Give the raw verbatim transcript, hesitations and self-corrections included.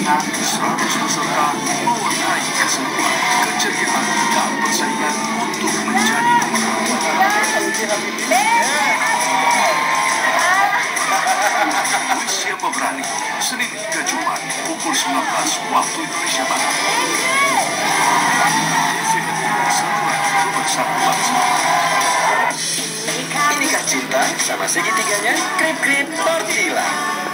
seratus peserta mewarnai keseruan, keceriaan, dan persaingan untuk menjadi nomor Kuis Siapa Berani, Senin hingga Jumat, pukul sembilan belas waktu Indonesia Barat. Saluran Pemersatu Bangsa. Inikah cinta sama segitiganya? Krip Krip Tortilla.